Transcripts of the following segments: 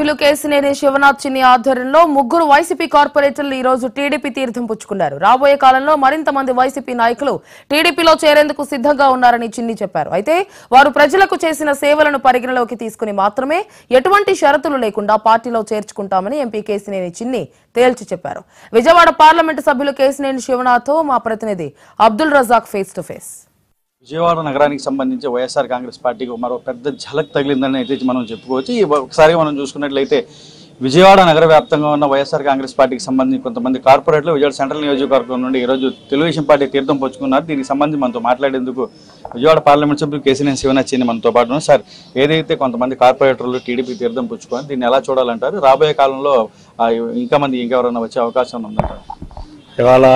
సభ్యులు కేసినేని శివనాథ్ చిన్ని ఆధ్వర్యంలో ముగ్గురు వైసీపీ కార్పొరేటర్లు ఈ రోజు టీడీపీ తీర్థం పుచ్చుకున్నారు. రాబోయే కాలంలో మరింత మంది వైసీపీ నాయకులు టీడీపీలో చేరేందుకు సిద్ధంగా ఉన్నారని చిన్ని చెప్పారు. అయితే వారు ప్రజలకు చేసిన సేవలను పరిగణలోకి తీసుకుని మాత్రమే ఎటువంటి షరతులు లేకుండా పార్టీలో చేర్చుకుంటామని ఎంపీ కేసినేని చిన్ని తేల్చి చెప్పారు. విజయవాడ పార్లమెంటు సభ్యులు కేసినేని శివనాథ్తో మా ప్రతినిధి Abdul Razak face to face. Vijayawada నగరానికి సంబంధించి వైఎస్ఆర్ కాంగ్రెస్ పార్టీకి మరో పెద్ద ఝలక్ తగిలిందని అయితే మనం చెప్పుకోవచ్చు. ఒకసారి మనం చూసుకున్నట్లయితే విజయవాడ నగర వ్యాప్తంగా ఉన్న వైఎస్ఆర్ కాంగ్రెస్ పార్టీకి సంబంధించి కొంతమంది కార్పొరేట్లు విజయవాడ సెంట్రల్ నియోజకవర్గం నుండి ఈరోజు తెలుగుదేశం పార్టీ తీర్థం పుచ్చుకున్నారు. దీనికి సంబంధించి మనతో మాట్లాడేందుకు విజయవాడ పార్లమెంట్ సభ్యులు కేసినేని శివనాథ్ చిన్ని మనతో పాటు ఉన్నారు. సార్, ఏదైతే కొంతమంది కార్పొరేటర్లు టీడీపీ తీర్థం పుచ్చుకొని దీన్ని ఎలా చూడాలంటారు? రాబోయే కాలంలో ఇంకెవరైనా వచ్చే అవకాశం ఉందంటారు? ఇవాళ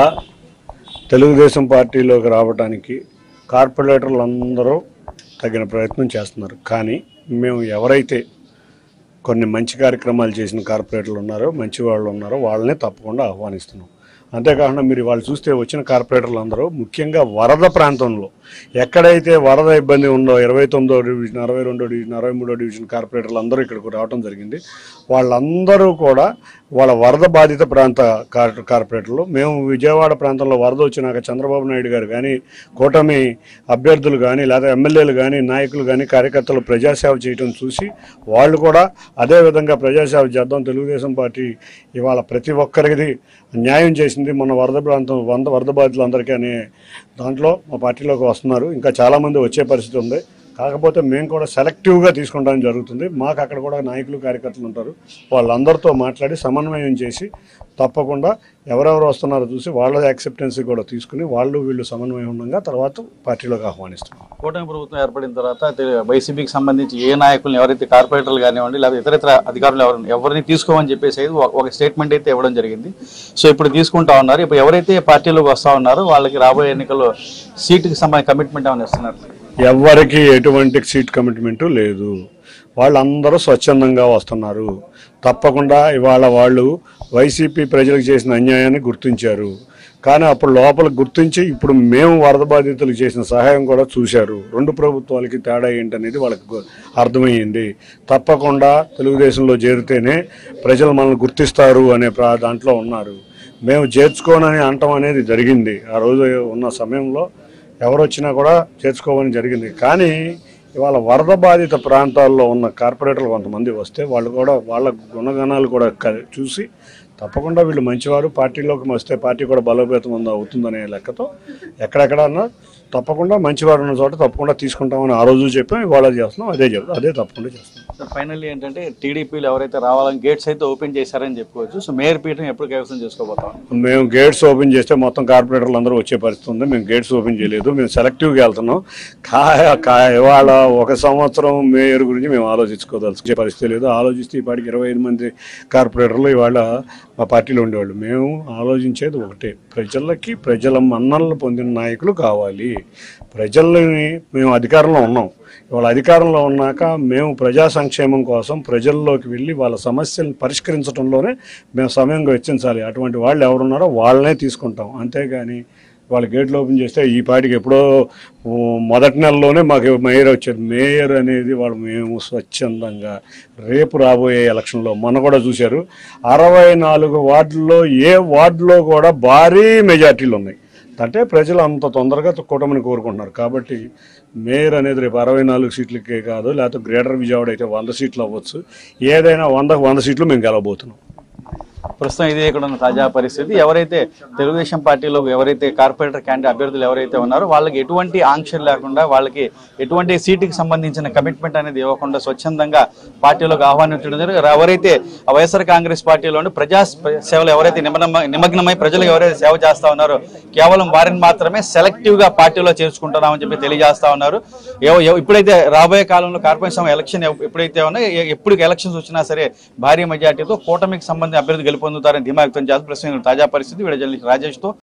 తెలుగుదేశం పార్టీలోకి రావడానికి కార్పొరేటర్లు అందరూ తగిన ప్రయత్నం చేస్తున్నారు. కానీ మేము ఎవరైతే కొన్ని మంచి కార్యక్రమాలు చేసిన కార్పొరేటర్లు ఉన్నారో, మంచి వాళ్ళు ఉన్నారో వాళ్ళనే తప్పకుండా ఆహ్వానిస్తున్నాం. అంతేకాకుండా మీరు వాళ్ళు చూస్తే వచ్చిన కార్పొరేటర్లు అందరూ ముఖ్యంగా వరద ప్రాంతంలో ఎక్కడైతే వరద ఇబ్బంది ఉందో 29వ డివిజన్, 62వ డివిజన్, 63వ డివిజన్ కార్పొరేటర్లు అందరూ ఇక్కడికి రావడం జరిగింది. వాళ్ళందరూ కూడా వాళ్ళ వరద బాధిత ప్రాంత కార్పొరేటర్లు. మేము విజయవాడ ప్రాంతంలో వరద వచ్చినాక చంద్రబాబు నాయుడు గారు కానీ, కూటమి అభ్యర్థులు కానీ, లేదా ఎమ్మెల్యేలు కానీ, నాయకులు కానీ, కార్యకర్తలు ప్రజాసేవ చేయడం చూసి వాళ్ళు కూడా అదేవిధంగా ప్రజాసేవ చేద్దాం, తెలుగుదేశం పార్టీ ఇవాళ ప్రతి ఒక్కరికి న్యాయం చేసింది మన వరద ప్రాంతం వరద బాధితులందరికీ అనే దాంట్లో మా పార్టీలోకి వస్తున్నారు. ఇంకా చాలామంది వచ్చే పరిస్థితి ఉంది. కాకపోతే మేము కూడా సెలెక్టివ్గా తీసుకుంటాం జరుగుతుంది. మాకు అక్కడ కూడా నాయకులు కార్యకర్తలు ఉంటారు. వాళ్ళందరితో మాట్లాడి సమన్వయం చేసి తప్పకుండా ఎవరెవరు వస్తున్నారో చూసి వాళ్ళ యాక్సెప్టెన్సీ కూడా తీసుకుని వాళ్ళు వీళ్ళు సమన్వయం ఉండగా తర్వాత పార్టీలోకి ఆహ్వానిస్తున్నాం. కూటమి ప్రభుత్వం ఏర్పడిన తర్వాత వైసీపీకి సంబంధించి ఏ నాయకులను ఎవరైతే కార్పొరేటర్లు కానివ్వండి లేదా ఇతర అధికారులు ఎవరిని తీసుకోమని చెప్పేసి ఒక స్టేట్మెంట్ అయితే ఇవ్వడం జరిగింది. సో ఇప్పుడు తీసుకుంటా ఉన్నారు. ఇప్పుడు ఎవరైతే పార్టీలోకి వస్తూ ఉన్నారో వాళ్ళకి రాబోయే ఎన్నికల్లో సీటుకి సంబంధించి కమిట్మెంట్ ఏమైనా ఇస్తున్నారు? ఎవరికి ఎటువంటి సీట్ కమిట్మెంటు లేదు. వాళ్ళందరూ స్వచ్ఛందంగా వస్తున్నారు. తప్పకుండా ఇవాళ వాళ్ళు వైసీపీ ప్రజలకు చేసిన అన్యాయాన్ని గుర్తించారు. కానీ అప్పుడు లోపల గుర్తించి ఇప్పుడు మేము వరద బాధితులకు చేసిన సహాయం కూడా చూశారు. రెండు ప్రభుత్వాలకి తేడా ఏంటనేది వాళ్ళకి అర్థమయ్యింది. తప్పకుండా తెలుగుదేశంలో చేరితేనే ప్రజలు మనల్ని గుర్తిస్తారు అనే దాంట్లో ఉన్నారు. మేము చేర్చుకోనని అంటం అనేది జరిగింది. ఆ రోజు ఉన్న సమయంలో ఎవరు వచ్చినా కూడా చేర్చుకోవని జరిగింది. కానీ ఇవాళ వరద బాధిత ప్రాంతాల్లో ఉన్న కార్పొరేటర్లు కొంతమంది వస్తే వాళ్ళు కూడా వాళ్ళ గుణగణాలు కూడా చూసి తప్పకుండా వీళ్ళు మంచివారు, పార్టీలోకి వస్తే పార్టీ కూడా బలోపేతం అవుతుందనే లెక్కతో ఎక్కడెక్కడన్నా తప్పకుండా మంచివారు ఉన్న చోట తప్పకుండా తీసుకుంటామని ఆ రోజు చెప్పాం. ఇవాళ చేస్తున్నాం, అదే తప్పకుండా చేస్తున్నాం. సార్, ఫైనల్లీ ఏంటంటే టీడీపీలో ఎవరైతే రావాలని గేట్స్ అయితే ఓపెన్ చేశారని చెప్పుకోవచ్చు. సో మేయర్ పీఠం ఎప్పుడు కైవసం చేసుకోబోతాం? మేము గేట్స్ ఓపెన్ చేస్తే మొత్తం కార్పొరేటర్లు అందరూ వచ్చే పరిస్థితి ఉంది. మేము గేట్స్ ఓపెన్ చేయలేదు. మేము సెలెక్టివ్గా వెళ్తున్నాం. ఇవాళ 1 సంవత్సరం మేయర్ గురించి మేము ఆలోచించుకోదలుచుకునే పరిస్థితి లేదు. ఆలోచిస్తే ఈ పాటికి 25 మంది కార్పొరేటర్లు ఇవాళ మా పార్టీలో ఉండేవాళ్ళు. మేము ఆలోచించేది ఒకటే, ప్రజల మన్ననలు పొందిన నాయకులు కావాలి. ప్రజల్ని మేము అధికారంలో ఉన్నాం. ఇవాళ అధికారంలో ఉన్నాక మేము ప్రజా సంక్షేమం కోసం ప్రజల్లోకి వెళ్ళి వాళ్ళ సమస్యలను పరిష్కరించడంలోనే మేము సమయం వెచ్చించాలి. అటువంటి వాళ్ళు ఎవరున్నారో వాళ్ళనే తీసుకుంటాం. అంతేగాని వాళ్ళ గేట్లు ఓపెన్ చేస్తే ఈ పాటికి ఎప్పుడో మొదటి నెలలోనే మాకు మేయర్ వచ్చారు. మేయర్ అనేది మేము స్వచ్ఛందంగా రేపు రాబోయే ఎలక్షన్లో మొన్న కూడా చూశారు. 64 వార్డుల్లో ఏ వార్డులో కూడా భారీ మెజార్టీలు ఉన్నాయి. అంటే ప్రజలు అంత తొందరగా కూటమిని కోరుకుంటున్నారు. కాబట్టి మేయర్ అనేది రేపు 64 సీట్లకే కాదు, లేకపోతే గ్రేటర్ విజయవాడ అయితే 100 సీట్లు అవ్వచ్చు. ఏదైనా 100 సీట్లు మేము గెలవబోతున్నాం. ప్రస్తుతం ఇదే ఇక్కడ ఉన్న తాజా పరిస్థితి. ఎవరైతే తెలుగుదేశం పార్టీలో ఎవరైతే కార్పొరేటర్ క్యాండిడేట్ అభ్యర్థులు ఎవరైతే ఉన్నారో వాళ్ళకి ఎటువంటి ఆంక్షలు లేకుండా, వాళ్ళకి ఎటువంటి సీటుకి సంబంధించిన కమిట్మెంట్ అనేది ఇవ్వకుండా స్వచ్ఛందంగా పార్టీలోకి ఆహ్వానించడం జరిగింది. ఎవరైతే వైఎస్ఆర్ కాంగ్రెస్ పార్టీలోని ప్రజా సేవలు ఎవరైతే నిమగ్నమై ప్రజలకు ఎవరైతే సేవ చేస్తా ఉన్నారో కేవలం వారిని మాత్రమే సెలెక్టివ్ గా పార్టీలో చేర్చుకుంటున్నామని చెప్పి తెలియజేస్తా ఉన్నారు. ఇప్పుడైతే రాబోయే కాలంలో కార్పొరేషన్ ఎలక్షన్ ఎప్పుడైతే ఉన్నాయో, ఎప్పుడు ఎలక్షన్స్ వచ్చినా సరే భారీ మెజార్టీతో కూటమికి సంబంధించిన అభ్యర్థి గెలుపొందుతారని ధీమా వ్యక్తం చేస్తారు. ప్రస్తుతం తాజా పరిస్థితి. Video journalist రాజేష్తో